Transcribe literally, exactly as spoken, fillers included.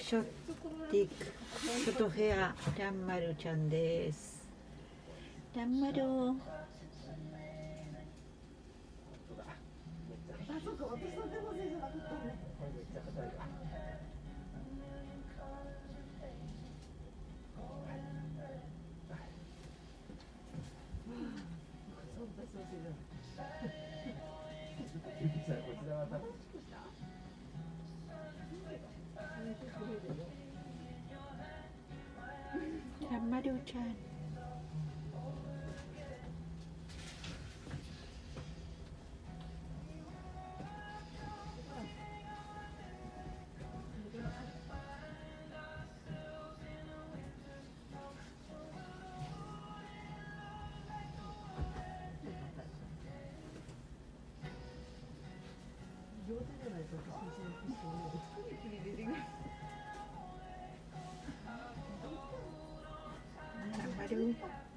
ショティックショトヘアリャンマルちゃんです。リャンマルリャンマルちゃんリャンマル